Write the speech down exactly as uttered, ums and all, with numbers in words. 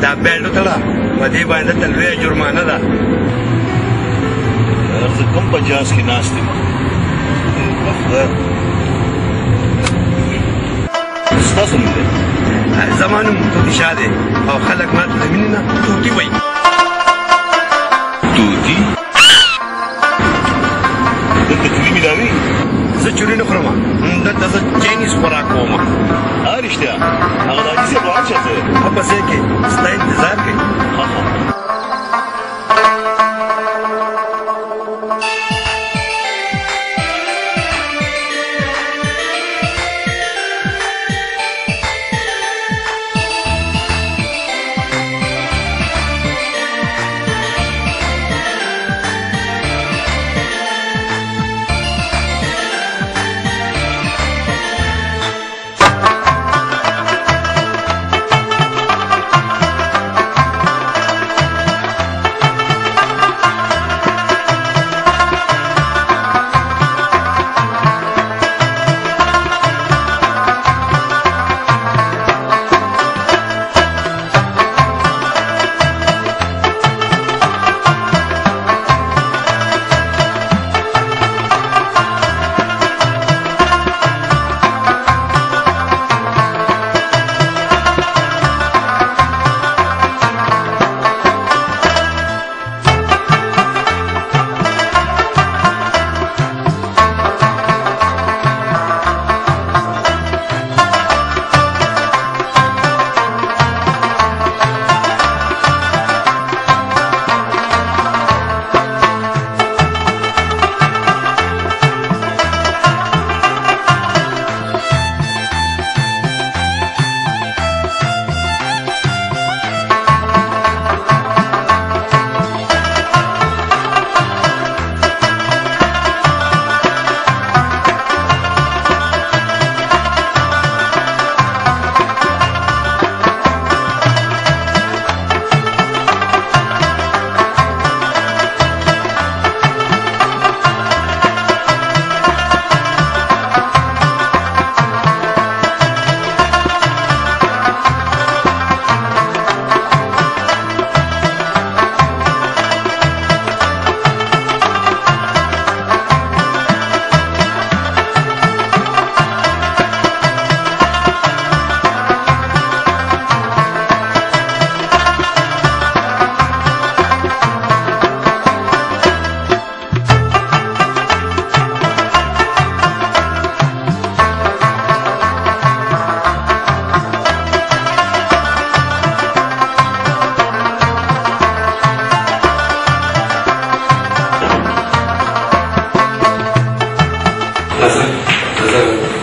دا بیلټ وتړه په دې باندې درته لویه جرمانه ده زه کوم په جهاز کې ناست یم ستاسو نوم دی زما نوم طوطي شاه دی او خلک ما ته د مینې نه طوطي وایي طوطي دلته چوري ملاوي زه چوري نه خورم دلته زه چاینیز خوراک کوم ها رښتیا هغه د حاجي صاحب روان چېرته دی په پسې کې ستا انتظار کوي Hazır, hazır.